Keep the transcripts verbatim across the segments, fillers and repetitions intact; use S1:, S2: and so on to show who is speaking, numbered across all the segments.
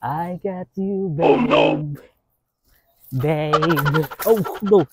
S1: I got you, babe. Oh no! Babe. Oh no!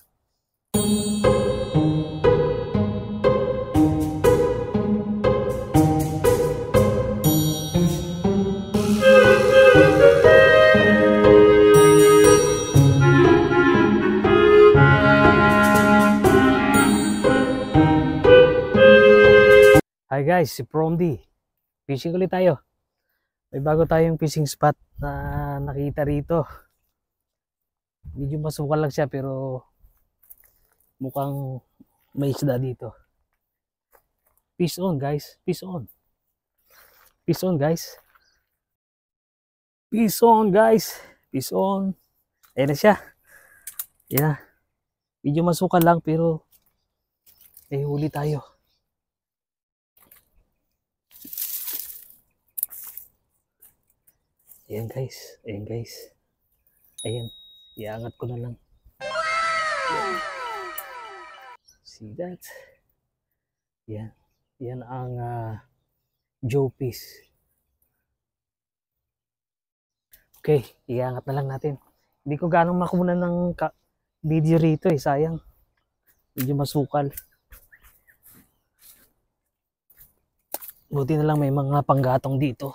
S1: Hi guys, si PROMDI. Fishing ulit tayo. May bago tayong fishing spot na nakita rito. Medyo masukal lang siya pero mukhang may isda dito. Fish on guys, fish on. Fish on guys. Fish on guys. Fish on. Ayan na siya. Ayan na. Medyo masukal lang pero may huli tayo. Ayan guys, ayan guys. Ayan, iangat ko na lang. Ayan. See that? Yan, yan ang uh, JEWFISH. Okay, iangat na lang natin. Hindi ko ganong makunan ng video rito eh, sayang. Medyo masukal. Buti na lang may mga panggatong dito.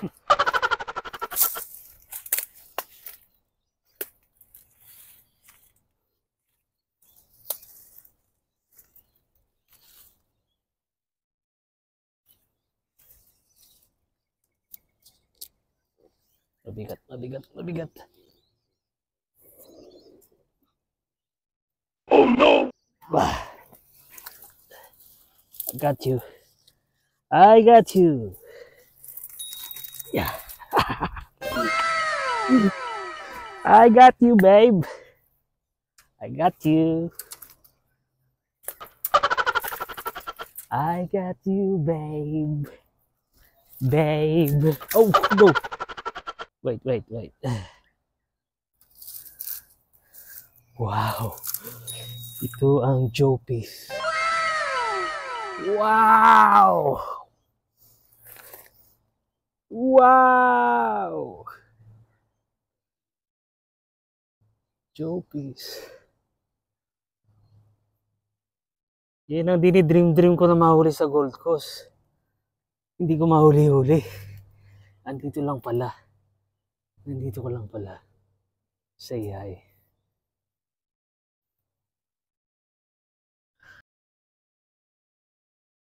S1: Mabigat, mabigat, mabigat. Oh no! I got you. I got you. Yeah. I got you, babe. I got you. I got you, babe. Babe. Oh no! Wait, wait, wait. Wow. Ito ang JEWFISH. Wow! Wow! JEWFISH. Yan ang dinidream-dream ko na mahuli sa Gold Coast. Hindi ko mahuli-huli. Andito lang pala. Nandito ko lang pala. Say hi.